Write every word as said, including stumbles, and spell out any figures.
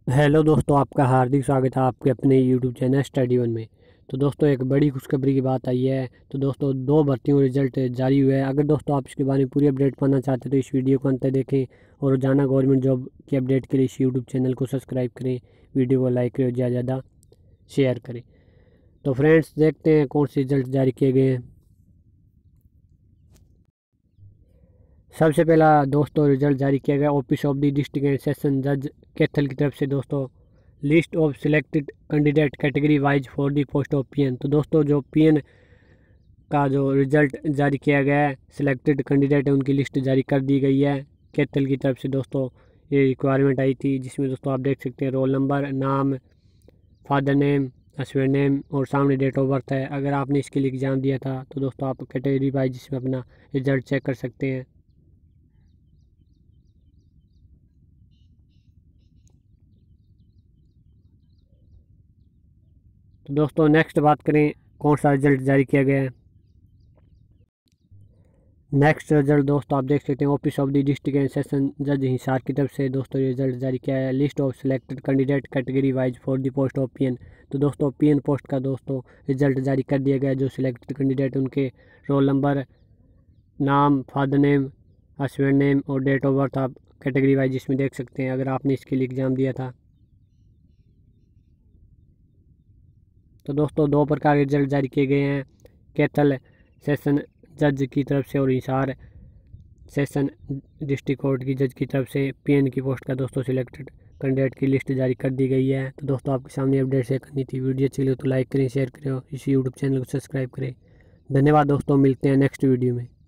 Hello दोस्तों, आपका हार्दिक स्वागत है आपके अपने यूट्यूब चैनल स्टडी वन में। तो दोस्तों एक बड़ी खुशखबरी की बात आई है। तो दोस्तों दो भर्तियों रिजल्ट जारी हुए हैं। अगर दोस्तों आप इसके बारे में पूरी अपडेट पाना चाहते हैं तो इस वीडियो को अंत तक देखें और रोजाना गवर्नमेंट जॉब की अपडेट के लिए इस यूट्यूब चैनल को सब्सक्राइब करें, वीडियो को लाइक करें और ज़्यादा ज़्यादा शेयर करें। तो फ्रेंड्स देखते हैं कौन से रिजल्ट जारी किए गए हैं। सबसे पहला दोस्तों रिजल्ट जारी किया गया office of the district and session जज कैथल की तरफ से। दोस्तों list of selected candidate category wise for the post of PN. तो दोस्तों जो पीएन का जो रिजल्ट जारी किया गया है, सिलेक्टेड कैंडिडेट है उनकी लिस्ट जारी कर दी गई है कैथल की तरफ से। दोस्तों ये रिक्वायरमेंट आई थी जिसमें दोस्तों आप देख सकते हैं रोल नंबर, नाम, फादर नेम, हस्बैंड नेम और सामने डेट ऑफ बर्थ है। अगर आपने इसके लिए एग्ज़ाम दिया था तो दोस्तों आप कैटेगरी वाइज इसमें अपना रिजल्ट चेक कर सकते हैं। तो दोस्तों नेक्स्ट बात करें कौन सा रिजल्ट जारी किया गया है। नेक्स्ट रिजल्ट दोस्तों आप देख सकते हैं office of the district and session जज हिसार की तरफ से। दोस्तों रिजल्ट जारी किया है list of selected candidate category wise for the post of PN. तो दोस्तों पीएन पोस्ट का दोस्तों रिजल्ट जारी कर दिया गया है। जो सिलेक्टेड कैंडिडेट उनके रोल नंबर, नाम, फादर नेम, हस्बैंड नेम और डेट ऑफ बर्थ आप कैटेगरी वाइज इसमें देख सकते हैं अगर आपने इसके लिए एग्ज़ाम दिया था। तो दोस्तों दो प्रकार के रिजल्ट जारी किए गए हैं, कैथल सेशन जज की तरफ से और हिसार सेशन डिस्ट्रिक्ट कोर्ट की जज की तरफ से। पीएन की पोस्ट का दोस्तों सिलेक्टेड कैंडिडेट की लिस्ट जारी कर दी गई है। तो दोस्तों आपके सामने अपडेट शेयर करनी थी। वीडियो अच्छी लगे तो लाइक करें, शेयर करें और इस यूट्यूब चैनल को सब्सक्राइब करें। धन्यवाद दोस्तों, मिलते हैं नेक्स्ट वीडियो में।